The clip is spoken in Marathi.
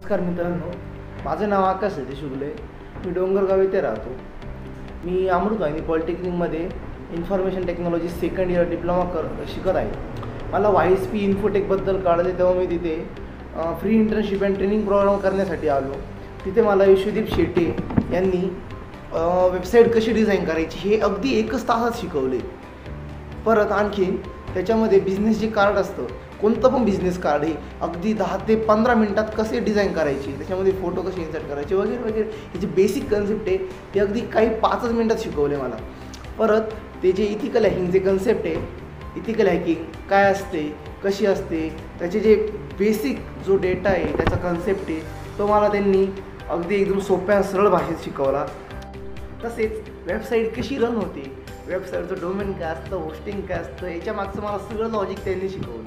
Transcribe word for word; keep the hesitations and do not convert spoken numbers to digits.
नमस्कार मित्रांनो, माझं नाव आकाश आहे शुगले. मी डोंगरगाव येथे राहतो. मी अमृतवाहिनी पॉलिटेक्निकमध्ये information technology second year diploma कर शिकत आहे. मला वाय एस पी इन्फोटेकबद्दल कळले तेव्हा मी तिथे free internship and training programme करण्यासाठी आलो. तिथे मला विश्वदीप शेटे यांनी वेबसाईट कशी डिझाईन करायची हे अगदी एकच तासात शिकवले. परत आणखी त्याच्यामध्ये बिझनेस जे कार्ड असतं, कोणतं पण बिझनेस कार्ड हे अगदी दहा ते पंधरा मिनटात कसे डिझाईन करायचे, त्याच्यामध्ये फोटो कसे इन्सर्ट करायचे वगैरे वगैरे ही जी बेसिक कन्सेप्ट आहे ती अगदी काही पाचच मिनटात शिकवले मला. परत ते जे इथिकल हॅकिंग जे कन्सेप्ट आहे, इथिकल हॅकिंग काय असते, कशी असते, त्याचे जे बेसिक जो डेटा आहे त्याचा कन्सेप्ट आहे तो मला त्यांनी अगदी एकदम सोप्या सरळ भाषेत शिकवला. तसेच वेबसाईट कशी रन होते, वेबसाईटचं डोमेन काय असतं, होस्टिंग काय असतं, याच्या मागचं मला सगळं लॉजिक त्यांनी शिकवलं.